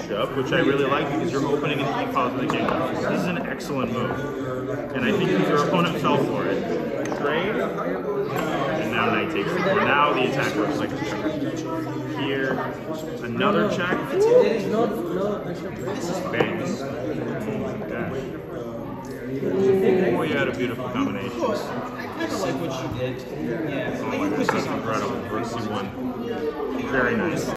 bishop, which I really like because you're opening an e-file to the king. This is an excellent move, and I think your opponent fell for it. Trade, and now knight takes the board. Now the attack works like a check. Here, another check. Bang. Oh, you had a beautiful combination. I kind of like what you did. Yeah. Oh my goodness, that's incredible. Rook C1. Very nice.